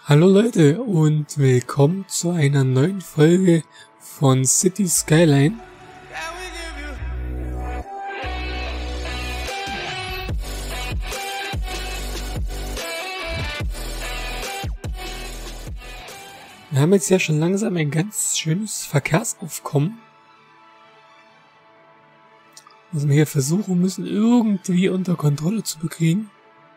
Hallo Leute und willkommen zu einer neuen Folge von City Skyline. Wir haben jetzt ja schon langsam ein ganz schönes Verkehrsaufkommen, was wir hier versuchen müssen irgendwie unter Kontrolle zu bekriegen.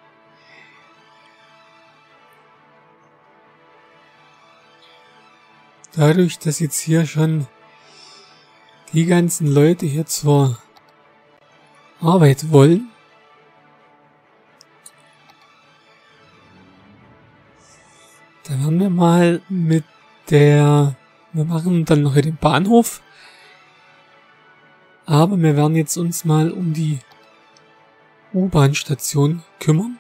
Dadurch, dass jetzt hier schon die ganzen Leute hier zur Arbeit wollen, da werden wir mal wir machen dann noch den Bahnhof, aber wir werden jetzt uns mal um die U-Bahn-Station kümmern.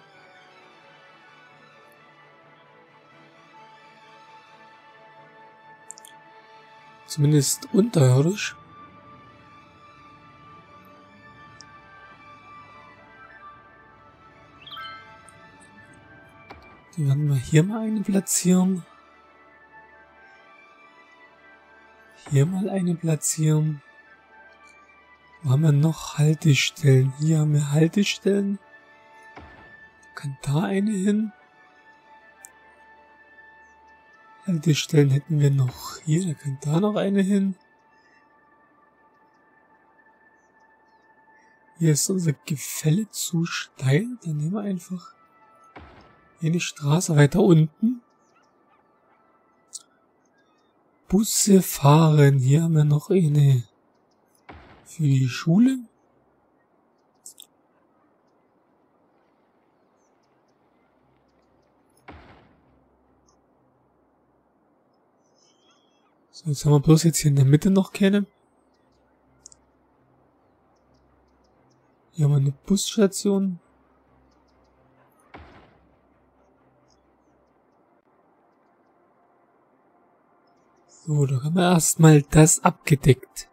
Zumindest unterirdisch. Die werden wir hier mal eine platzieren. Hier mal eine platzieren. Wo haben wir noch Haltestellen? Hier haben wir Haltestellen. Kann da eine hin? Haltestellen hätten wir noch hier, da kann da noch eine hin. Hier ist unser Gefälle zu steil, dann nehmen wir einfach hier die Straße weiter unten. Busse fahren, hier haben wir noch eine für die Schule. So, jetzt haben wir bloß jetzt hier in der Mitte noch keine. Hier haben wir eine Busstation. So, da haben wir erstmal das abgedeckt.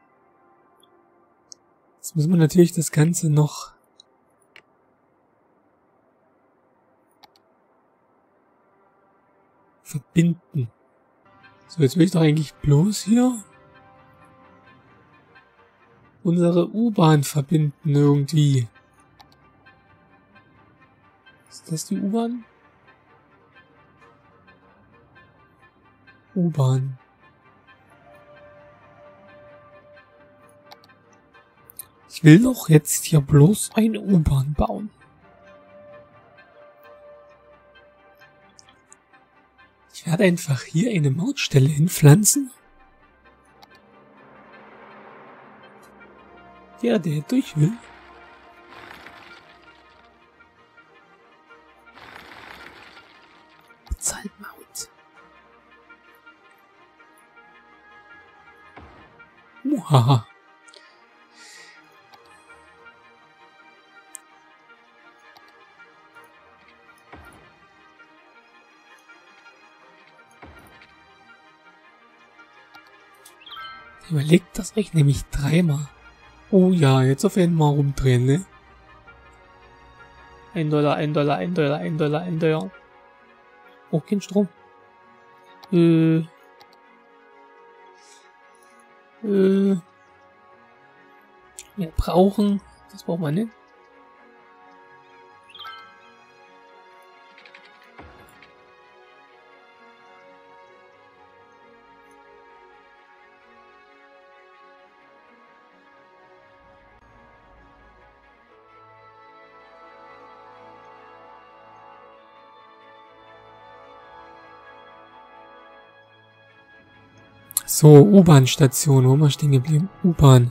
Jetzt müssen wir natürlich das Ganze noch verbinden. So, jetzt will ich doch eigentlich bloß hier unsere U-Bahn verbinden irgendwie. Ist das die U-Bahn? U-Bahn. Ich will doch jetzt hier bloß eine U-Bahn bauen. Ich werde einfach hier eine Mautstelle hinpflanzen. Der durch will. Bezahlt Maut. Uhaha. Überlegt das euch nämlich dreimal. Oh ja, jetzt auf jeden Mal rumdrehen, ne? $1, $1, $1, $1, $1. Oh, kein Strom. Wir brauchen... Das brauchen wir nicht. So, U-Bahn-Station. Wo haben wir stehen geblieben? U-Bahn.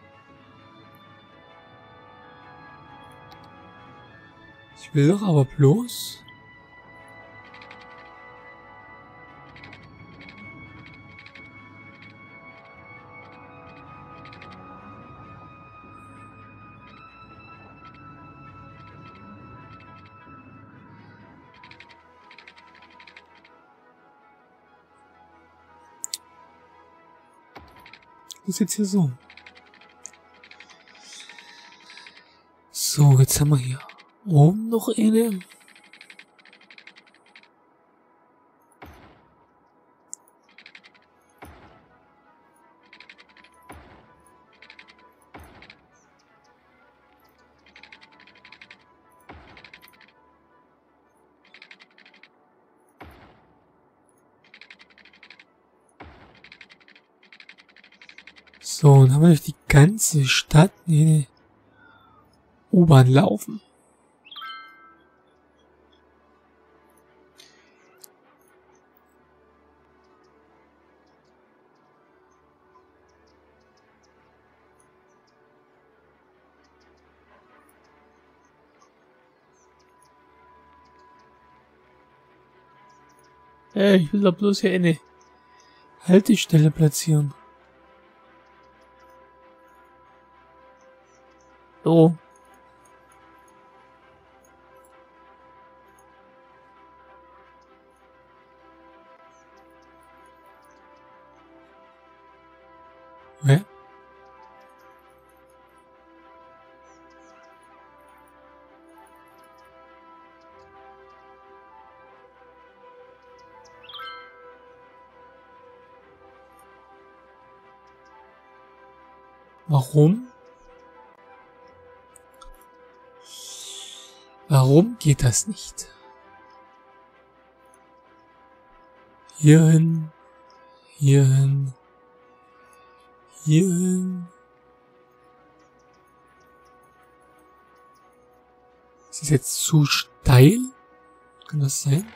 Ich will doch aber bloß... Das ist jetzt hier so. So, jetzt haben wir hier oben noch eine. So, und haben wir durch die ganze Stadt eine U-Bahn laufen. Ich will da bloß hier eine Haltestelle platzieren. So. Hä? Warum? Warum geht das nicht? Hierhin, hierhin, hierhin. Ist das jetzt zu steil? Kann das sein?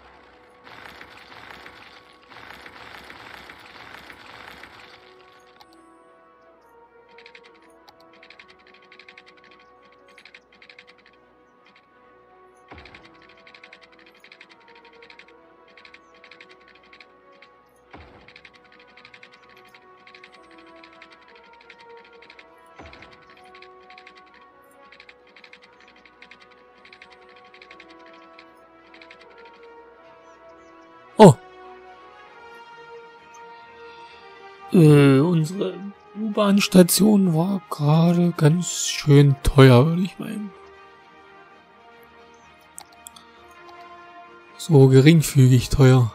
Oh. Unsere U-Bahn-Station war gerade ganz schön teuer, würde ich meinen. So geringfügig teuer.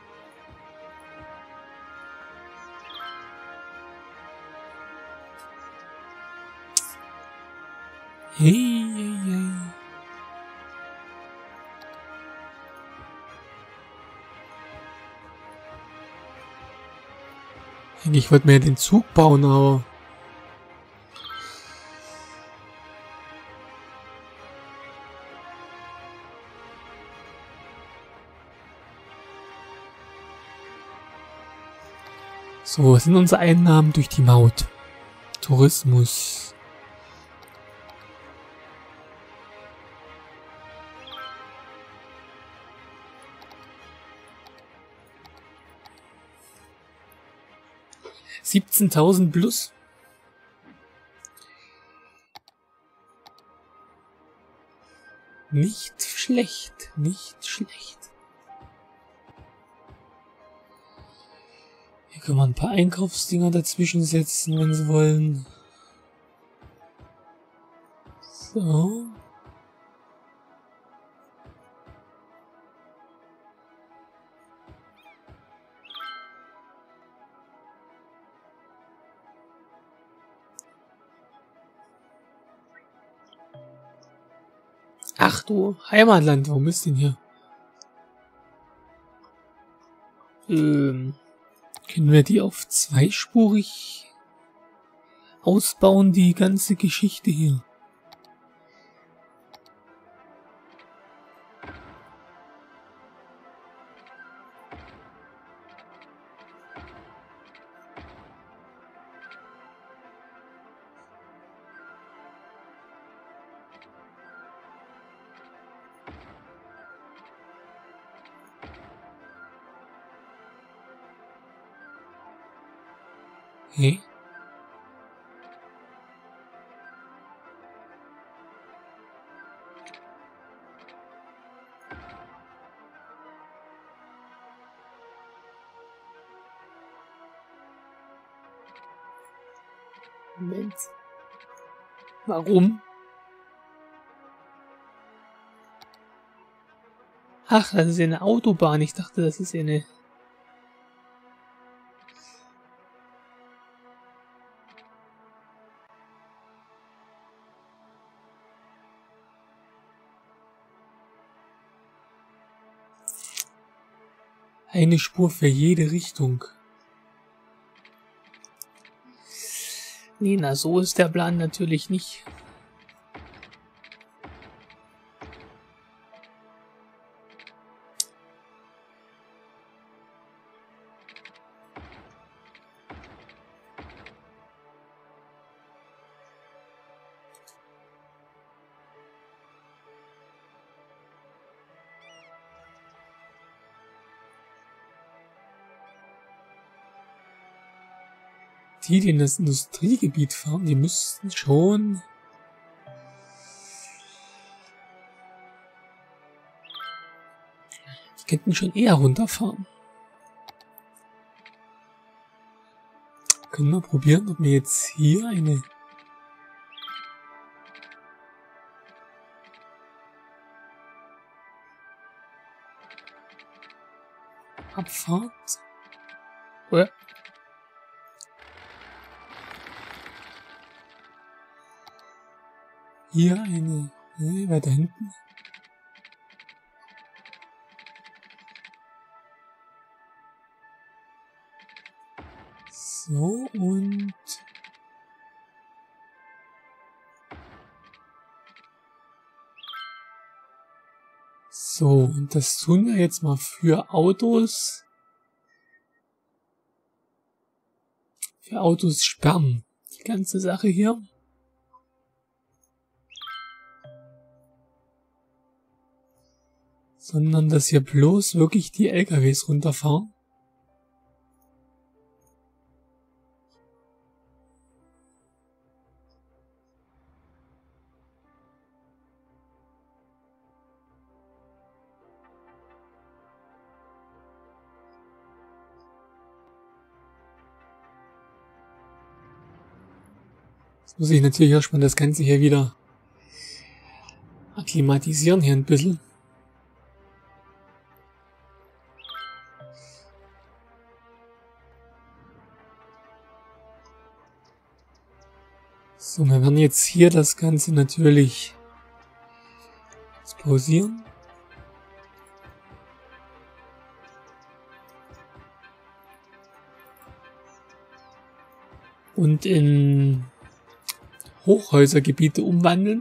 Hey, hey, hey. Eigentlich wollte man ja den Zug bauen, aber... So, was sind unsere Einnahmen durch die Maut? Tourismus. $17.000 plus. Nicht schlecht, nicht schlecht. Hier können wir ein paar Einkaufsdinger dazwischen setzen, wenn sie wollen. So. Ach du Heimatland, warum ist denn hier? Können wir die auf zweispurig ausbauen, die ganze Geschichte hier? Hey? Moment. Warum? Ach, das ist ja eine Autobahn. Ich dachte, das ist ja eine Spur für jede Richtung. Nee, na, so ist der Plan natürlich nicht. Die in das Industriegebiet fahren, die müssten schon... Die könnten schon eher runterfahren. Können wir probieren, ob wir jetzt hier eine... Abfahrt? Oder? Hier eine... Ne, weiter hinten. So, und... So, und das tun wir jetzt mal für Autos. Für Autos sperren. Die ganze Sache hier. Sondern dass hier bloß wirklich die LKWs runterfahren. Jetzt muss ich natürlich erstmal das Ganze hier wieder akklimatisieren hier ein bisschen. So, wir werden jetzt hier das Ganze natürlich pausieren. Und in Hochhäusergebiete umwandeln.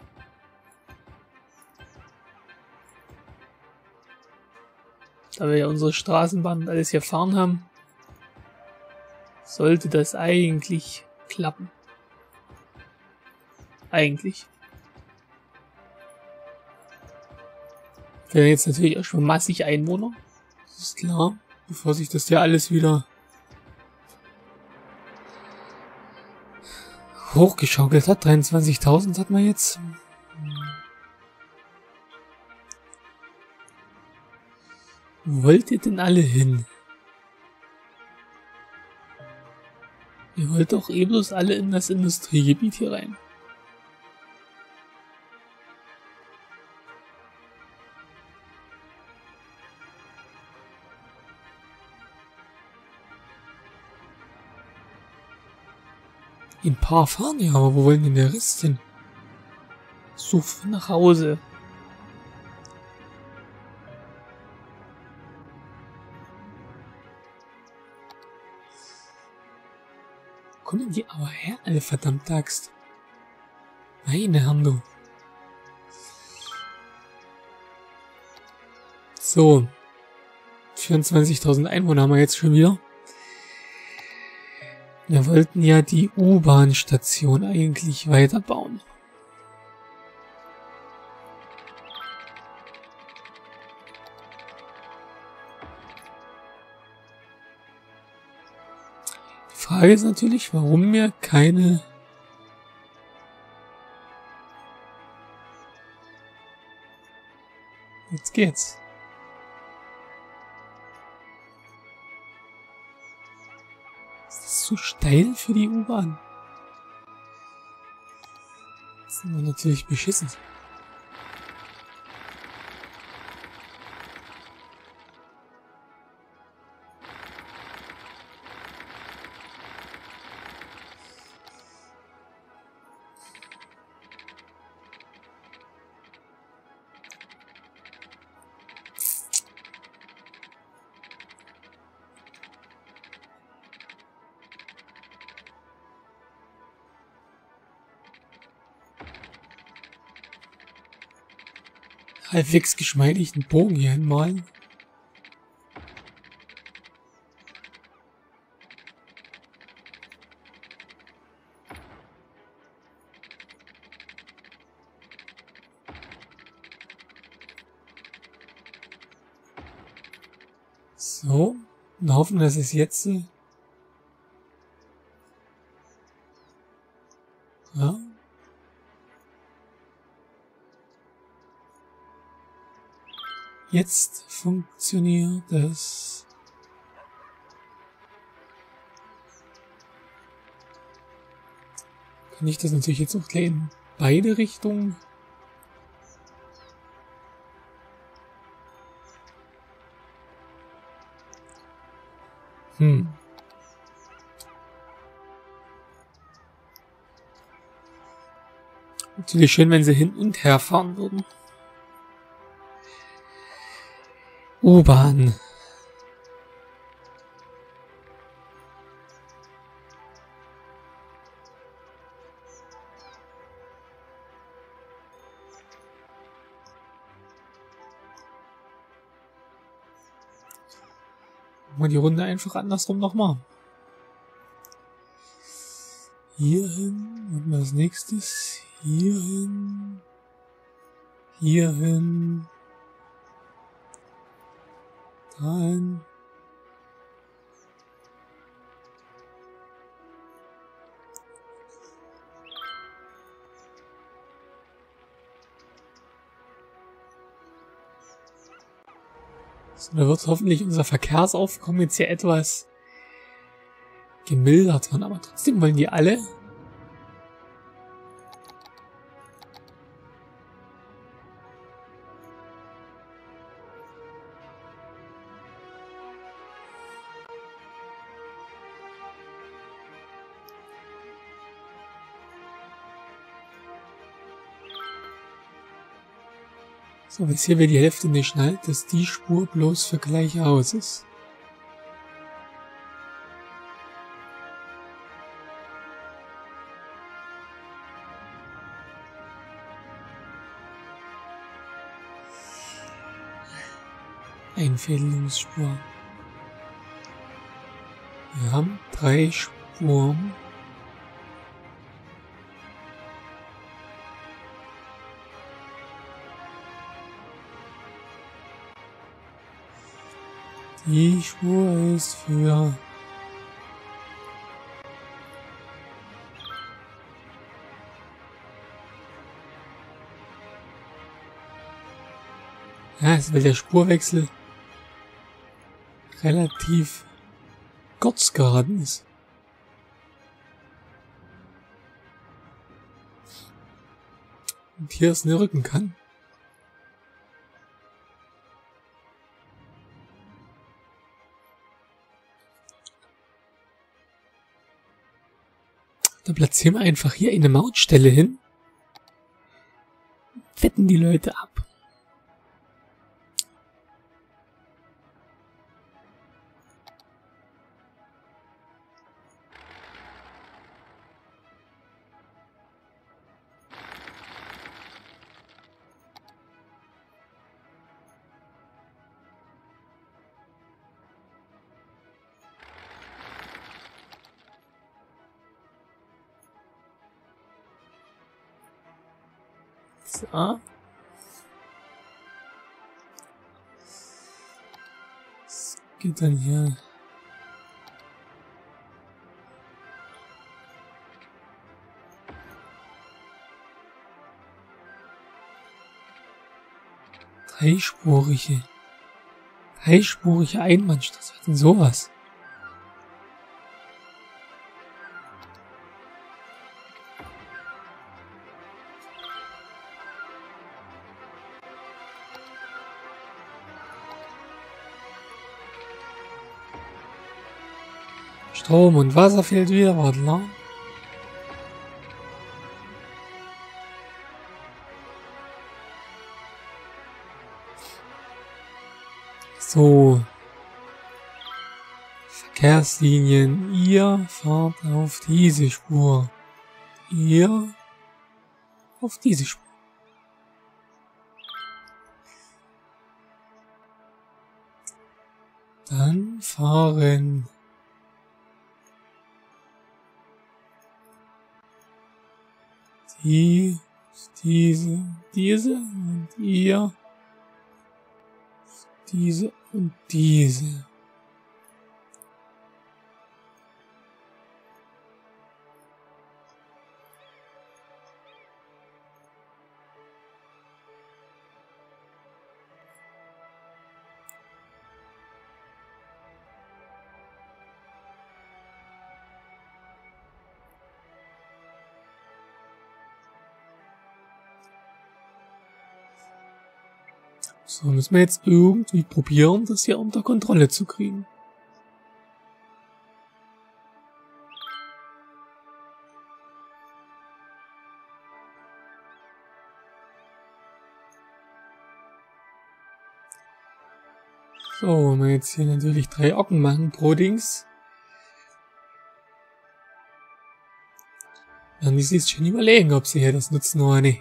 Da wir ja unsere Straßenbahn und alles hier fahren haben, sollte das eigentlich klappen. Eigentlich. Wir haben jetzt natürlich auch schon massig Einwohner. Das ist klar. Bevor sich das ja alles wieder hochgeschaukelt hat. 23.000 hat man jetzt. Wo wollt ihr denn alle hin? Ihr wollt doch eh bloß alle in das Industriegebiet hier rein. Ein paar fahren ja, aber wo wollen denn der Rest hin? Suff nach Hause. Kommen die aber her, alle verdammte Axt. Meine Herren, du. So. 24.000 Einwohner haben wir jetzt schon wieder. Wir wollten ja die U-Bahn-Station eigentlich weiterbauen. Die Frage ist natürlich, warum wir keine... Jetzt geht's. Ist das zu steil für die U-Bahn? Das sind wir natürlich beschissen. halbwegs geschmeidigen Bogen hier hinmalen. So, und hoffen, dass es jetzt ja. Jetzt funktioniert es. Kann ich das natürlich jetzt auch gleich in beide Richtungen? Natürlich schön, wenn sie hin und her fahren würden. U-Bahn. Machen wir die Runde einfach andersrum nochmal. Hierhin und als nächstes hierhin, hierhin, dahin. So, da wird hoffentlich unser Verkehrsaufkommen jetzt hier etwas gemildert werden, aber trotzdem wollen die alle so, bis hier wir die Hälfte nicht schnallt, dass die Spur bloß für gleichaus ist. Einfädelungsspur. Wir haben 3 Spuren. Die Spur ist für ja, weil der Spurwechsel relativ kurz geraten ist. Und hier es nirken kann. Da platzieren wir einfach hier eine Mautstelle hin. Fetten die Leute ab. So. Das geht dann hier. Dreispurige Einbahnstraße. Was ist denn sowas? Strom und Wasser fehlt wieder, warte lang. So. Verkehrslinien, ihr fahrt auf diese Spur. Ihr auf diese Spur. Dann fahren. Diese und ihr. Diese und diese. So, müssen wir jetzt irgendwie probieren, das hier unter Kontrolle zu kriegen. So, wenn wir jetzt hier natürlich 3 Ocken machen pro Dings, werden die sich schon überlegen, ob sie hier das nutzen oder nicht.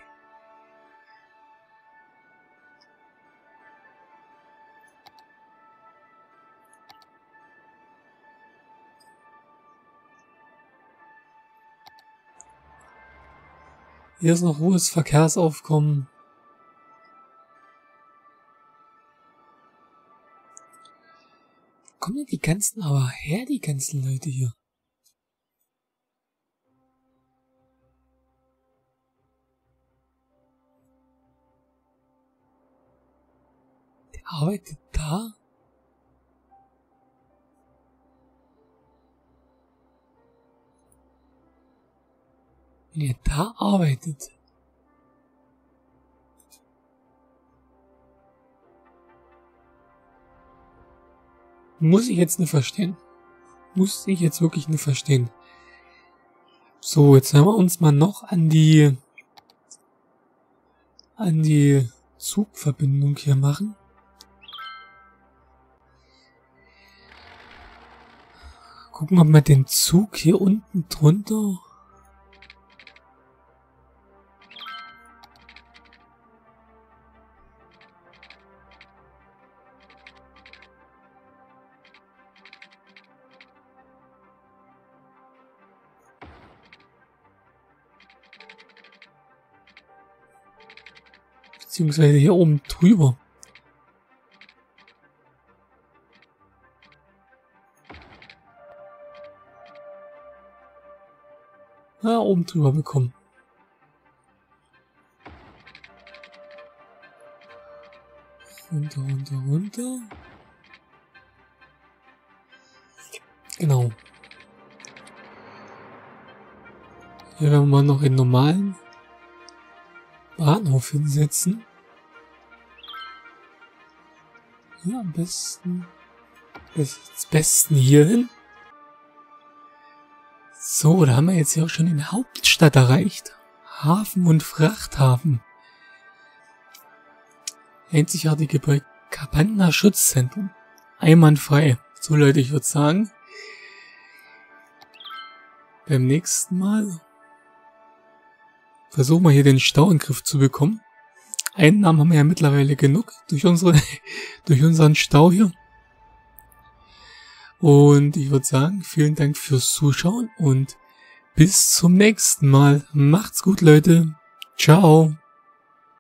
Hier ist noch hohes Verkehrsaufkommen. Kommen die ganzen aber her, die ganzen Leute hier? Der arbeitet da? Wenn er da arbeitet. Muss ich jetzt nicht verstehen. Muss ich jetzt wirklich nicht verstehen. So, jetzt werden wir uns mal noch an die Zugverbindung hier machen. Gucken, ob wir den Zug hier unten drunter... Beziehungsweise hier oben drüber. Ja, oben drüber bekommen. Runter, runter, runter. Genau. Hier werden wir noch in normalen Bahnhof hinsetzen. Ja, am besten hier hin. So, da haben wir jetzt ja auch schon die Hauptstadt erreicht. Hafen und Frachthafen. Einzigartige bei Cabana Schutzzentrum. Einwandfrei. So Leute, ich würde sagen, beim nächsten Mal versuchen wir hier den Stau in den Griff zu bekommen. Einnahmen haben wir ja mittlerweile genug durch unseren Stau hier. Und ich würde sagen, vielen Dank fürs Zuschauen und bis zum nächsten Mal. Macht's gut, Leute. Ciao.